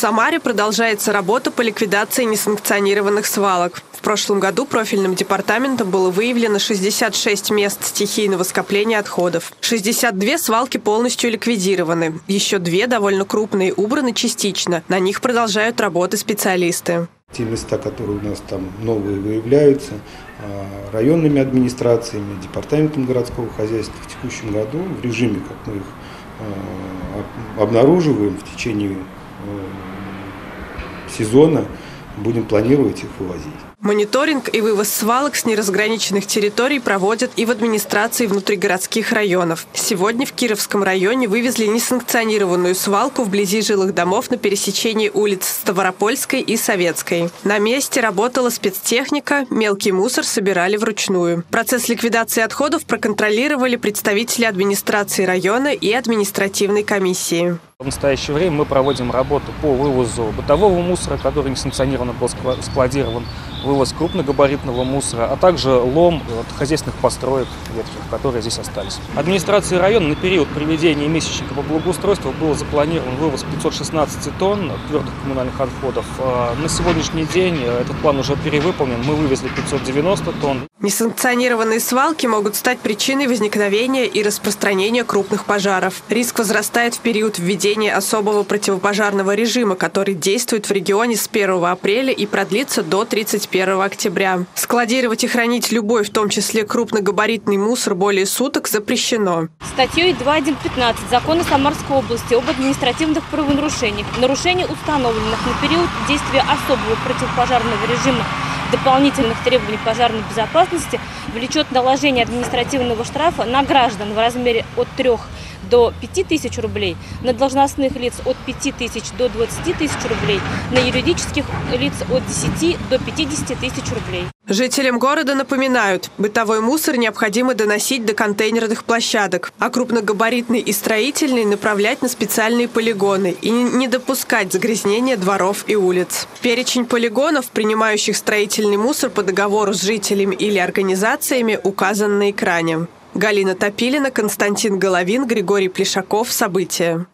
Самаре продолжается работа по ликвидации несанкционированных свалок. В прошлом году профильным департаментом было выявлено 66 мест стихийного скопления отходов. 62 свалки полностью ликвидированы. Еще 2 довольно крупные убраны частично. На них продолжают работы специалисты. Те места, которые у нас там новые выявляются, районными администрациями, департаментом городского хозяйства в текущем году в режиме, как мы их обнаруживаем в течение сезона, будем планировать их вывозить. Мониторинг и вывоз свалок с неразграниченных территорий проводят и в администрации внутригородских районов. Сегодня в Кировском районе вывезли несанкционированную свалку вблизи жилых домов на пересечении улиц Ставропольской и Советской. На месте работала спецтехника, мелкий мусор собирали вручную. Процесс ликвидации отходов проконтролировали представители администрации района и административной комиссии. В настоящее время мы проводим работу по вывозу бытового мусора, который несанкционированно был складирован, вывоз крупногабаритного мусора, а также лом от хозяйственных построек ветхих, которые здесь остались. Администрацией района на период проведения месячника по благоустройству был запланирован вывоз 516 тонн твердых коммунальных отходов. На сегодняшний день этот план уже перевыполнен, мы вывезли 590 тонн. Несанкционированные свалки могут стать причиной возникновения и распространения крупных пожаров. Риск возрастает в период введения особого противопожарного режима, который действует в регионе с 1 апреля и продлится до 31 октября. Складировать и хранить любой, в том числе крупногабаритный мусор, более суток запрещено. Статьей 2.1.15 Закона Самарской области об административных правонарушениях, нарушений, установленных на период действия особого противопожарного режима, дополнительных требований пожарной безопасности, влечет наложение административного штрафа на граждан в размере от 3 до 5 тысяч рублей, на должностных лиц от 5 тысяч до 20 тысяч рублей, на юридических лиц от 10 до 50 тысяч рублей. Жителям города напоминают, бытовой мусор необходимо доносить до контейнерных площадок, а крупногабаритный и строительный направлять на специальные полигоны и не допускать загрязнения дворов и улиц. Перечень полигонов, принимающих строительный мусор по договору с жителями или организациями, указан на экране. Галина Топилина, Константин Головин, Григорий Плешаков. События.